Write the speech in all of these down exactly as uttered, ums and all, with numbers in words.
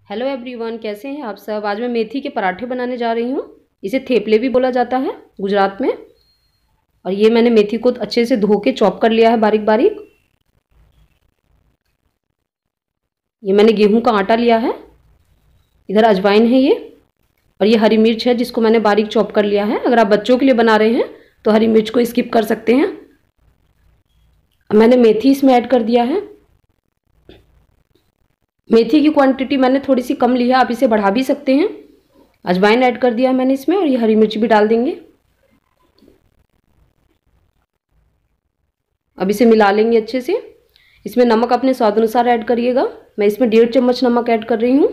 Hello everyone, कैसे हैं आप सब। आज मैं मेथी के पराठे बनाने जा रही हूँ। इसे थेपले भी बोला जाता है गुजरात में। और ये मैंने मेथी को अच्छे से धो के चॉप कर लिया है बारीक बारीक। ये मैंने गेहूं का आटा लिया है। इधर अजवाइन है ये, और ये हरी मिर्च है जिसको मैंने बारीक चॉप कर लिया है। अगर आप बच्चों के लिए बना रहे हैं तो हरी मिर्च को स्किप कर सकते हैं। मैंने मेथी इसमें ऐड कर दिया है। मेथी की क्वांटिटी मैंने थोड़ी सी कम ली है, आप इसे बढ़ा भी सकते हैं। अजवाइन ऐड कर दिया है मैंने इसमें, और ये हरी मिर्च भी डाल देंगे। अब इसे मिला लेंगे अच्छे से। इसमें नमक अपने स्वाद अनुसार ऐड करिएगा। मैं इसमें डेढ़ चम्मच नमक ऐड कर रही हूँ।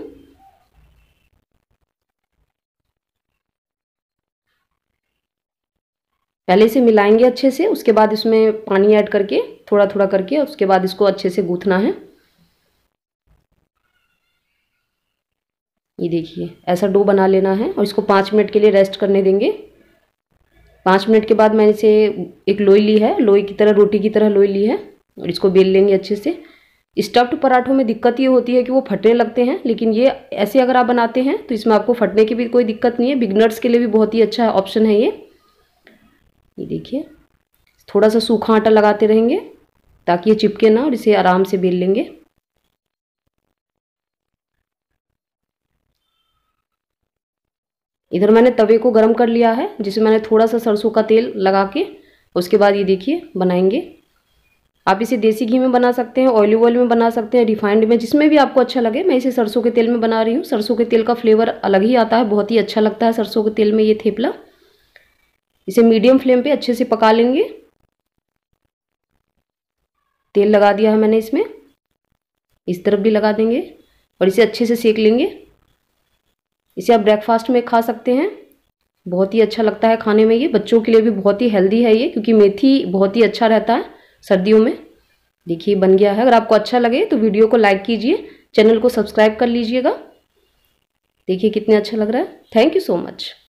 पहले इसे मिलाएंगे अच्छे से, उसके बाद इसमें पानी ऐड करके थोड़ा थोड़ा करके उसके बाद इसको अच्छे से गूंथना है। ये देखिए, ऐसा डो बना लेना है और इसको पाँच मिनट के लिए रेस्ट करने देंगे। पाँच मिनट के बाद मैंने इसे एक लोई ली है, लोई की तरह, रोटी की तरह लोई ली है, और इसको बेल लेंगे अच्छे से। स्टफ्ड पराठों में दिक्कत ये होती है कि वो फटने लगते हैं, लेकिन ये ऐसे अगर आप बनाते हैं तो इसमें आपको फटने की भी कोई दिक्कत नहीं है। बिगनर्स के लिए भी बहुत ही अच्छा ऑप्शन है ये। ये देखिए, थोड़ा सा सूखा आटा लगाते रहेंगे ताकि ये चिपके ना, और इसे आराम से बेल लेंगे। इधर मैंने तवे को गरम कर लिया है, जिसमें मैंने थोड़ा सा सरसों का तेल लगा के उसके बाद ये देखिए बनाएंगे। आप इसे देसी घी में बना सकते हैं, ऑलिव ऑयल में बना सकते हैं, रिफाइंड में, जिसमें भी आपको अच्छा लगे। मैं इसे सरसों के तेल में बना रही हूँ। सरसों के तेल का फ्लेवर अलग ही आता है, बहुत ही अच्छा लगता है सरसों के तेल में ये थेपला। इसे मीडियम फ्लेम पे अच्छे से पका लेंगे। तेल लगा दिया है मैंने इसमें, इस तरफ भी लगा देंगे और इसे अच्छे से सेक लेंगे। इसे आप ब्रेकफास्ट में खा सकते हैं, बहुत ही अच्छा लगता है खाने में। ये बच्चों के लिए भी बहुत ही हेल्दी है ये, क्योंकि मेथी बहुत ही अच्छा रहता है सर्दियों में। देखिए बन गया है। अगर आपको अच्छा लगे तो वीडियो को लाइक कीजिए, चैनल को सब्सक्राइब कर लीजिएगा। देखिए कितने अच्छा लग रहा है। Thank you so much.